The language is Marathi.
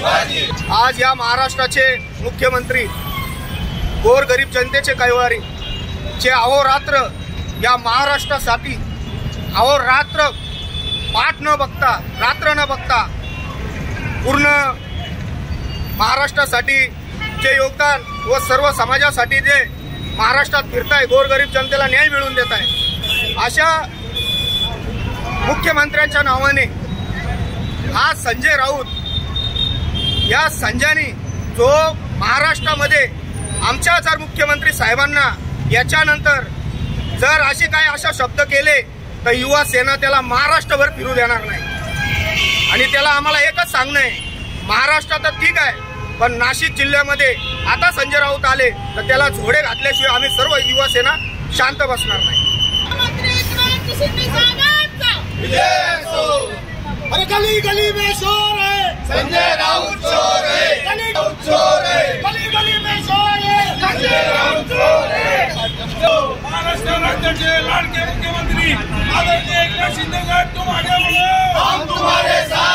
आज या महाराष्ट्राचे मुख्यमंत्री गोरगरीब जनतेचे कैवारी जे अहोरात्र या महाराष्ट्रासाठी अहोरात्र पाठ न बघता रात्र न बघता पूर्ण महाराष्ट्रासाठी जे योगदान व सर्व समाजासाठी जे महाराष्ट्रात फिरताय, गोरगरीब जनतेला न्याय मिळवून देत आहे, अशा मुख्यमंत्र्यांच्या नावाने आज संजय राऊत या संजयनी जो महाराष्ट्रामध्ये आमच्या जर मुख्यमंत्री साहेबांना याच्यानंतर जर अशा शब्द केले तर युवा सेना त्याला महाराष्ट्रभर फिरू देणार नाही। आणि त्याला आम्हाला एकच सांगणं आहे, महाराष्ट्रात ठीक आहे पण नाशिक जिल्ह्यामध्ये आता संजय राऊत आले तर त्याला झोडे घातल्याशिवाय आम्ही सर्व युवा सेना शांत बसणार नाही। अरे गली गली में शोर है, संजय राऊत चोर है, गली गली में शोर है, संजय राऊत चोर है। महाराष्ट्र राज्याचे लाडके मुख्यमंत्री आदरणीय एकनाथ शिंदे साहेब, तुम आगे बढ़ो, हम तुम्हारे साथ